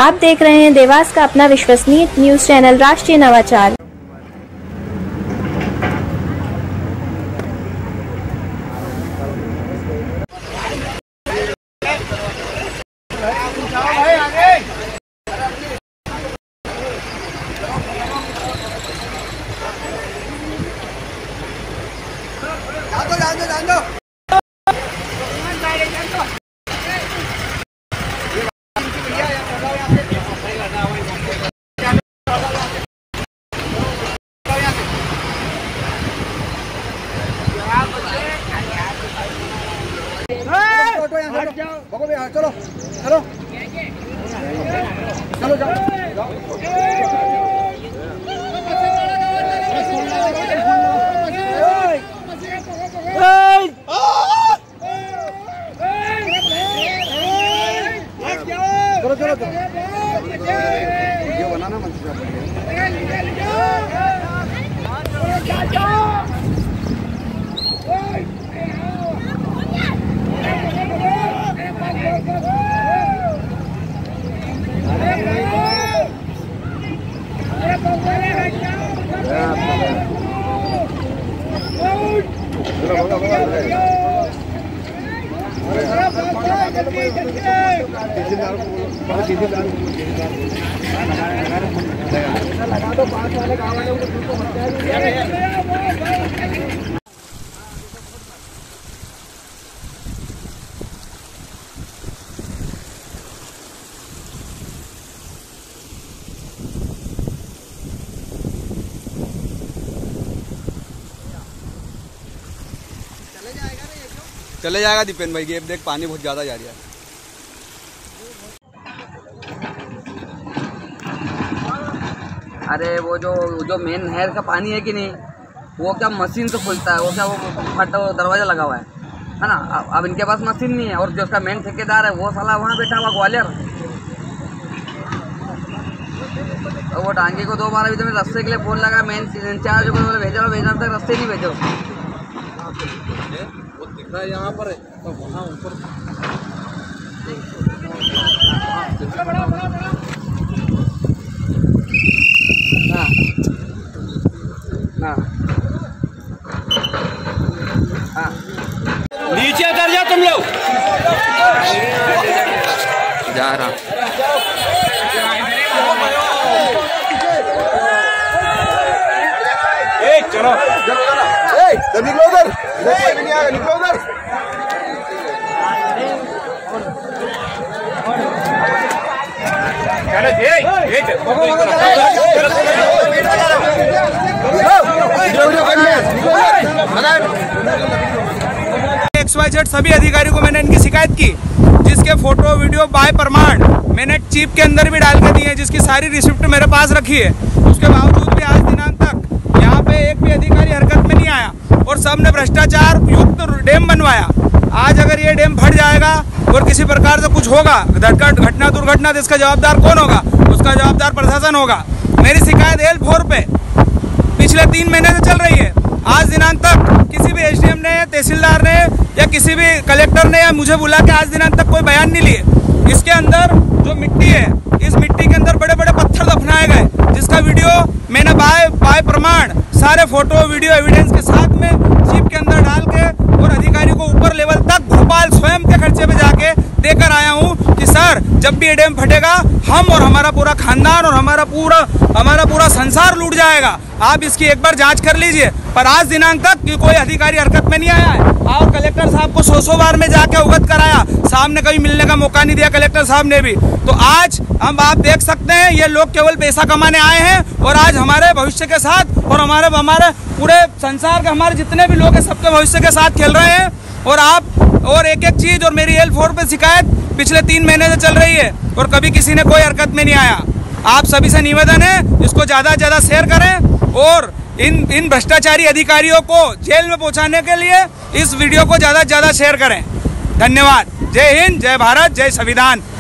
आप देख रहे हैं देवास का अपना विश्वसनीय न्यूज चैनल राष्ट्रीय नवाचार। चलो चलो चलो जाओ चलो चलो वीडियो बनाना मत लगा दो 5 वाले गाँव वाले उनको चले जाएगा दीपेन भाई। गेप देख, पानी बहुत ज्यादा जा रहा है। अरे वो जो मेन नहर का पानी है कि नहीं, वो क्या मशीन से खुलता है, वो क्या वो फटा दरवाजा लगा हुआ है ना। अब इनके पास मशीन नहीं है, और जो उसका मेन ठेकेदार है वो साला वहाँ बैठा हुआ ग्वालियर। तो वो डांगी को 2 बार अभी तो मैं रास्ते के लिए फोन लगा, मेन इंचार्ज को बोले भेजो तक रास्ते नहीं भेजो। यहाँ पर है तो वहाँ ऊपर नीचे उतर जाओ तुम लोग। जा रहा चलो निकलो उधर, निकलो उधर। XYZ सभी अधिकारियों को मैंने इनकी शिकायत की, जिसके फोटो वीडियो बाय प्रमाण मैंने चिप के अंदर भी डाल के दी है, जिसकी सारी रिसिप्ट मेरे पास रखी है। उसके बावजूद भी आज दिनांक तक यहाँ पे एक भी अधिकारी हरकत में नहीं आया और सबने भ्रष्टाचार युक्त डैम बनवाया। आज अगर ये डैम फट जाएगा और किसी प्रकार से कुछ होगा, घटना दुर्घटना, तो इसका जवाबदार कौन होगा? उसका जवाबदार प्रशासन होगा। मेरी शिकायत L4 पे पिछले 3 महीने से चल रही है। आज दिनांक तक किसी भी SDM ने, तहसीलदार ने या किसी भी कलेक्टर ने या मुझे बुला के आज दिनांक तक कोई बयान नहीं लिए। इसके अंदर जो मिट्टी है, इस मिट्टी के अंदर बड़े बड़े पत्थर दफनाए गए, जिसका वीडियो मैंने बाय प्रमाण सारे फोटो वीडियो एविडेंस के साथ में जीप के अंदर डाल के और अधिकारी को ऊपर लेवल तक भोपाल स्वयं के खर्चे पे जाके देकर आया हूँ कि सर जब भी ये डैम फटेगा हम और हमारा पूरा खानदान और हमारा पूरा संसार लूट जाएगा। आप इसकी एक बार जांच कर लीजिए। पर आज दिनांक तक कोई अधिकारी हरकत में नहीं आया है और कलेक्टर साहब को 100 बार में जाके अवगत कराया, साहब ने कभी मिलने का मौका नहीं दिया, कलेक्टर साहब ने भी। तो आज हम आप देख सकते हैं ये लोग केवल पैसा कमाने आए हैं और आज हमारे भविष्य के साथ और हमारे पूरे संसार के हमारे जितने भी लोग हैं सबके भविष्य के साथ खेल रहे हैं। और आप और एक चीज, और मेरी L4 पे शिकायत पिछले 3 महीने से चल रही है और कभी किसी ने कोई हरकत में नहीं आया। आप सभी से निवेदन है इसको ज़्यादा से ज़्यादा शेयर करें और इन भ्रष्टाचारी अधिकारियों को जेल में पहुंचाने के लिए इस वीडियो को ज़्यादा से ज़्यादा शेयर करें। धन्यवाद। जय हिंद, जय भारत, जय संविधान।